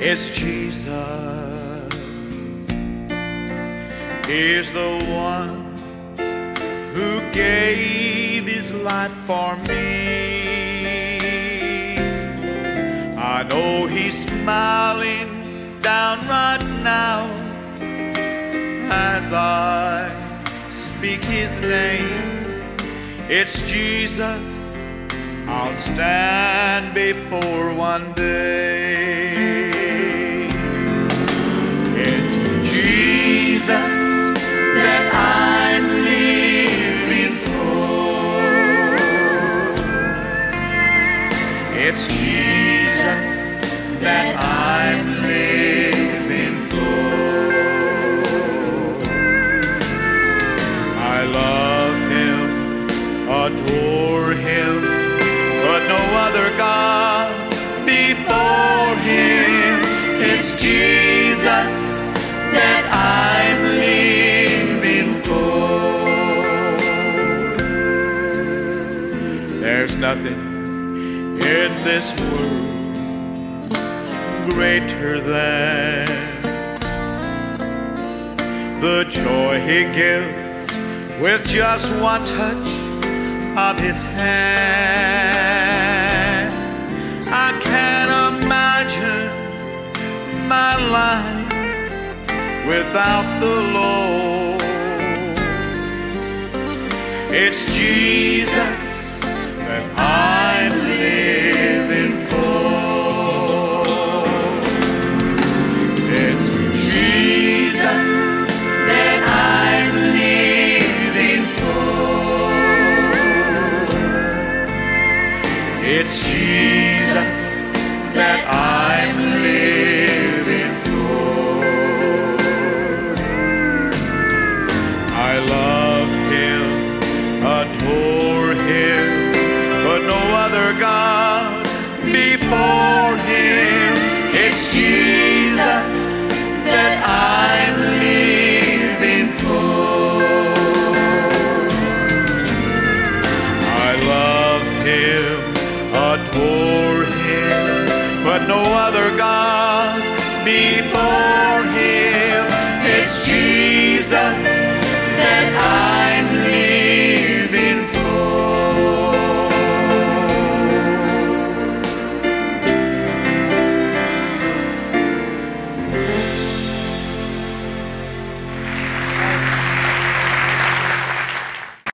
is Jesus. He's the one who gave his life for me. I know he's smiling down right now as I speak his name. It's Jesus I'll stand before one day. It's Jesus that I'm living for. It's Jesus that I'm living for. I love him, adore him, but no other God before him. It's Jesus that I'm living for. There's nothing in this world greater than the joy he gives with just one touch of his hand. I can't imagine my life without the Lord. It's Jesus that I'm living for. It's Jesus that I'm living for. It's Jesus that I'm living for. I love him, adore him, but no other God before him. It's Jesus that I'm living for. I love him, adore him, but no other God before him. It's Jesus